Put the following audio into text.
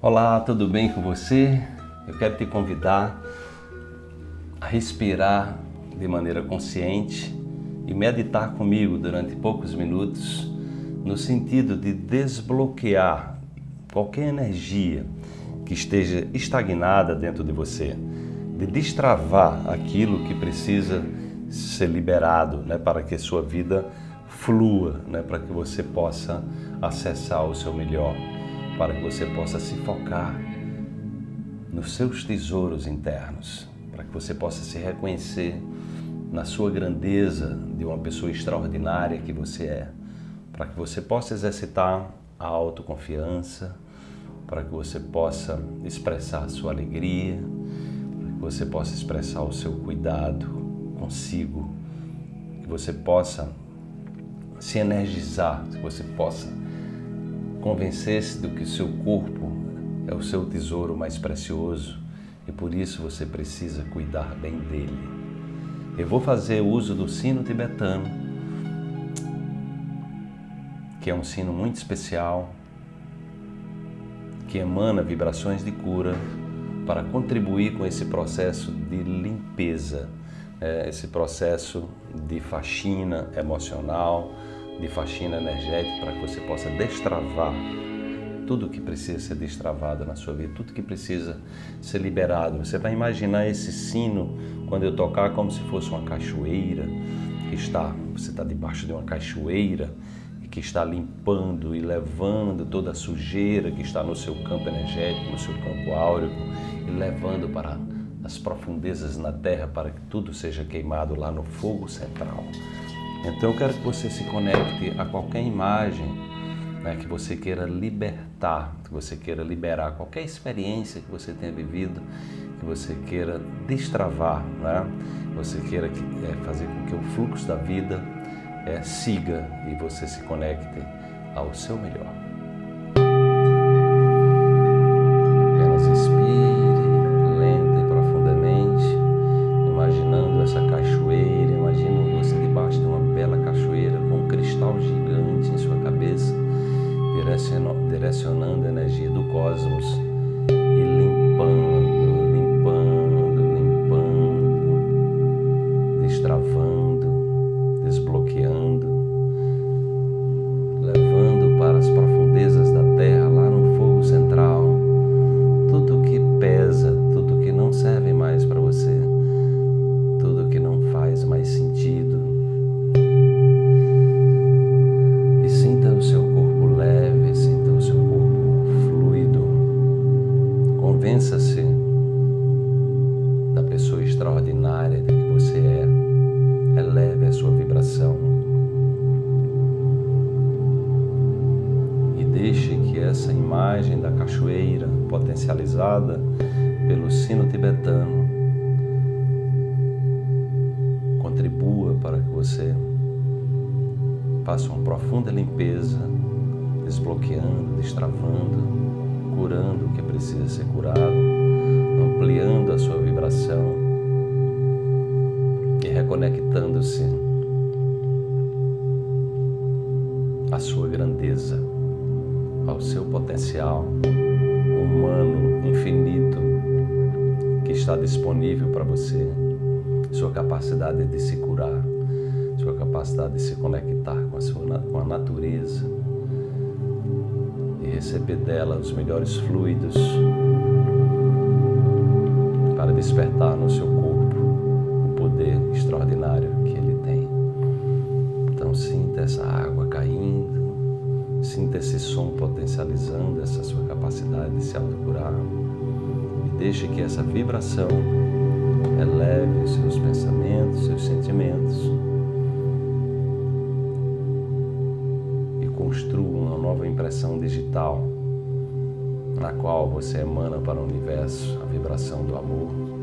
Olá, tudo bem com você? Eu quero te convidar a respirar de maneira consciente e meditar comigo durante poucos minutos no sentido de desbloquear qualquer energia que esteja estagnada dentro de você, de destravar aquilo que precisa ser liberado, para que a sua vida flua, para que você possa acessar o seu melhor, para que você possa se focar nos seus tesouros internos, para que você possa se reconhecer na sua grandeza de uma pessoa extraordinária que você é, para que você possa exercitar a autoconfiança, para que você possa expressar a sua alegria, para que você possa expressar o seu cuidado consigo, que você possa se energizar, que você possa convencer-se de que o seu corpo é o seu tesouro mais precioso e por isso você precisa cuidar bem dele. Eu vou fazer uso do sino tibetano, que é um sino muito especial, que emana vibrações de cura para contribuir com esse processo de limpeza, esse processo de faxina emocional, de faxina energética, para que você possa destravar tudo que precisa ser destravado na sua vida, tudo que precisa ser liberado. Você vai imaginar esse sino, quando eu tocar, como se fosse uma cachoeira, você está debaixo de uma cachoeira que está limpando e levando toda a sujeira que está no seu campo energético, no seu campo áureo, e levando para as profundezas na terra para que tudo seja queimado lá no fogo central. Então eu quero que você se conecte a qualquer imagem que você queira libertar, que você queira liberar qualquer experiência que você tenha vivido, que você queira destravar, que você queira fazer com que o fluxo da vida siga e você se conecte ao seu melhor. Apenas respire lenta e profundamente, imaginando essa cachoeira, imagina você debaixo de uma bela cachoeira com um cristal gigante em sua cabeça, direcionando a energia do cosmos e limpando, destravando, desbloqueando, levando para as profundezas da terra, lá no fogo central, tudo que pesa, tudo que não serve mais para você, tudo que não faz mais sentido. E sinta o seu corpo leve, sinta o seu corpo fluido. Convença-se da pessoa extraordinária de que você é. Eleve a sua vibração e deixe que essa imagem da cachoeira potencializada pelo sino tibetano contribua para que você faça uma profunda limpeza, desbloqueando, destravando, curando o que precisa ser curado, ampliando a sua vibração e reconectando-se à sua grandeza, ao seu potencial humano infinito que está disponível para você, sua capacidade de se curar, sua capacidade de se conectar com a natureza e receber dela os melhores fluidos para despertar no seu corpo o poder extraordinário que ele tem. Então sinta essa água caindo, sinta esse som potencializando essa sua capacidade de se autocurar e deixe que essa vibração eleve os seus pensamentos, seus sentimentos e construa uma nova impressão digital na qual você emana para o universo a vibração do amor,